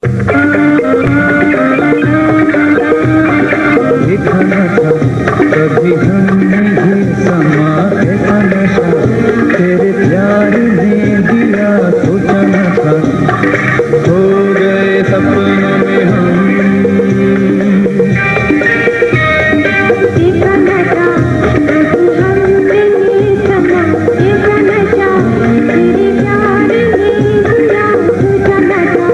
देखा न था कभी हमने ये समा ऐसा नशा, तेरे प्यार ने दिया सोचा न था, हो गए सपनों में हम। देखा न था कभी हमने ये समा ऐसा नशा, तेरे प्यार ने दिया सोचा न था,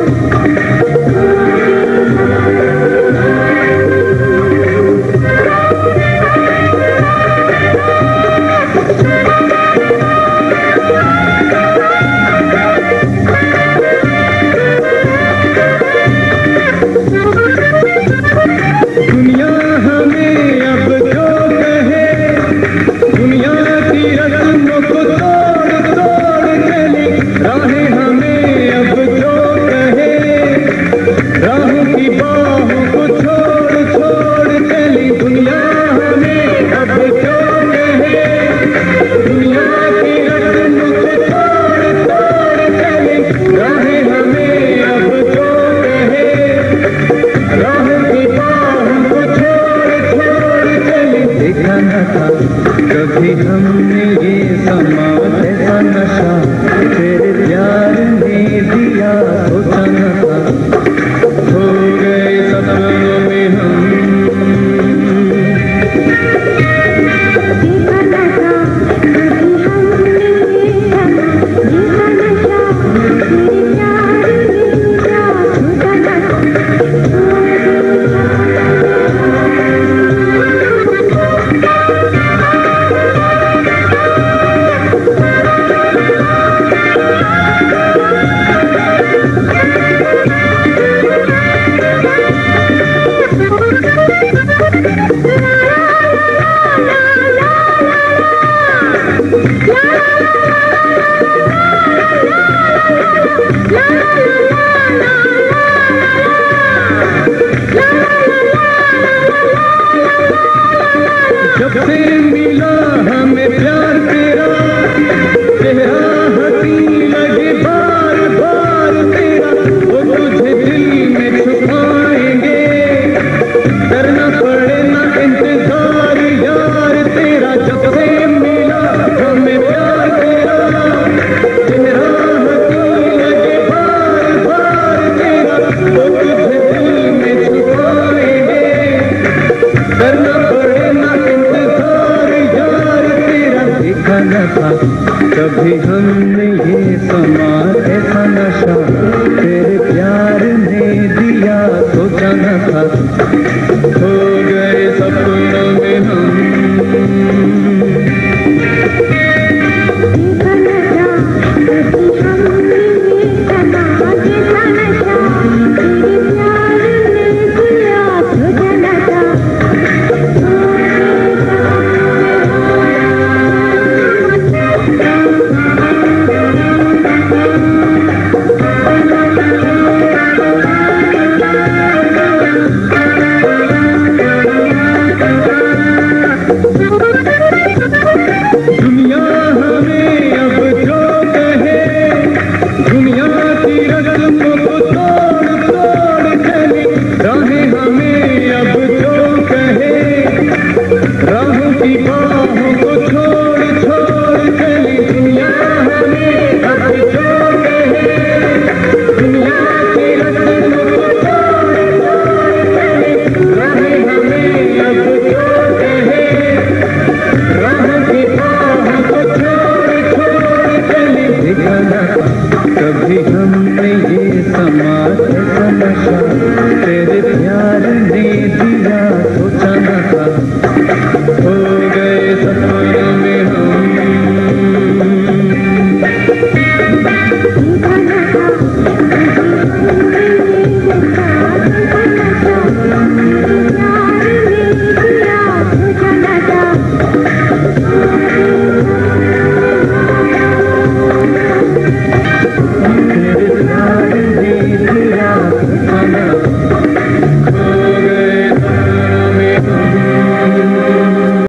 दुनिया हमें अब जो कहे, दुनिया की रस्मों को तोड़ तोड़ चली, राहें हमें अब जो कहे, राहों की बाहों को छोड़ छोड़ चली। दुनिया हमें अब जो कहे, दुनिया की रस्मों को तोड़ तोड़ चली, राहें हमें अब जो कहे, राहों की बाहों को छोड़ छोड़ चली। देखा न था कभी हमने ये समा ऐसा नशा, तेरे प्यार ने दिया सोचा न था, हो गए सपनों में हम। देखा न था कभी हमने ये समा ऐसा नशा, तेरे प्यार ने दिया सोचा न था। जब से मिला हमें प्यार तेरा, चेहरा हंसी लगे बार बार तेरा, वो तुझे दिल में छुपाएंगे, करना पड़े ना इंतजार यार तेरा। जब से मिला हमें प्यार तेरा, चेहरा हंसी लगे बार बार तेरा, वो तुझे दिल में छुपाएंगे, करना पड़े ना इंतजार यार तेरा। देखा न था कभी हमने ये समा ऐसा नशा, तेरे प्यार ने दिया सोचा न था,